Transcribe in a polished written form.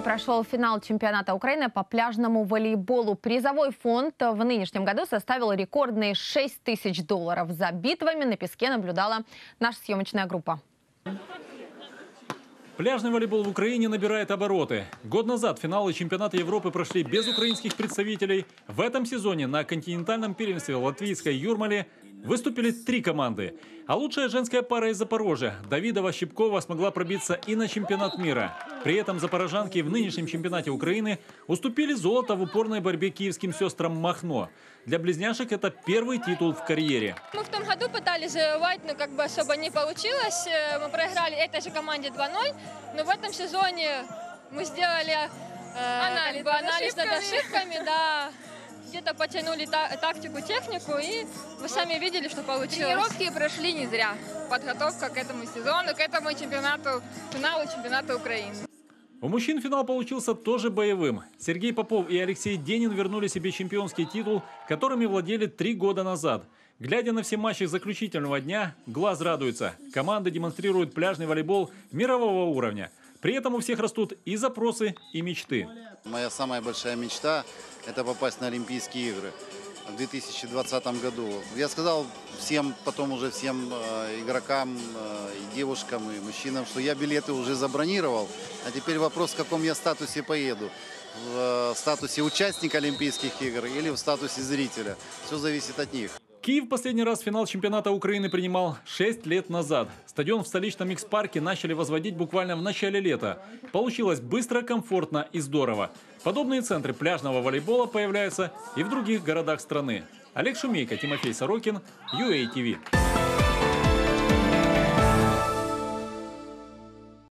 прошел финал чемпионата Украины по пляжному волейболу. Призовой фонд в нынешнем году составил рекордные $6000. За битвами на песке наблюдала наша съемочная группа. Пляжный волейбол в Украине набирает обороты. Год назад финалы чемпионата Европы прошли без украинских представителей. В этом сезоне на континентальном первенстве латвийской Юрмали выступили 3 команды. А лучшая женская пара из Запорожья Давидова-Щипкова смогла пробиться и на чемпионат мира. При этом запорожанки в нынешнем чемпионате Украины уступили золото в упорной борьбе киевским сестрам Махно. Для близняшек это первый титул в карьере. Мы в том году пытались завоевать, но как бы особо не получилось. Мы проиграли этой же команде 2-0. Но в этом сезоне мы сделали анализ над ошибками, да. Где-то потянули тактику, технику, и вы сами видели, что получилось. Тренировки прошли не зря. Подготовка к этому сезону, к этому чемпионату, финалу чемпионата Украины. У мужчин финал получился тоже боевым. Сергей Попов и Алексей Денин вернули себе чемпионский титул, которыми владели 3 года назад. Глядя на все матчи заключительного дня, глаз радуется. Команды демонстрируют пляжный волейбол мирового уровня. При этом у всех растут и запросы, и мечты. Моя самая большая мечта – это попасть на Олимпийские игры в 2020 году. Я сказал всем, потом уже всем игрокам, и девушкам, и мужчинам, что я билеты уже забронировал. А теперь вопрос, в каком я статусе поеду. В статусе участника Олимпийских игр или в статусе зрителя. Все зависит от них. Киев последний раз финал чемпионата Украины принимал 6 лет назад. Стадион в столичном Икс-парке начали возводить буквально в начале лета. Получилось быстро, комфортно и здорово. Подобные центры пляжного волейбола появляются и в других городах страны. Олег Шумейко, Тимофей Сорокин, UA TV.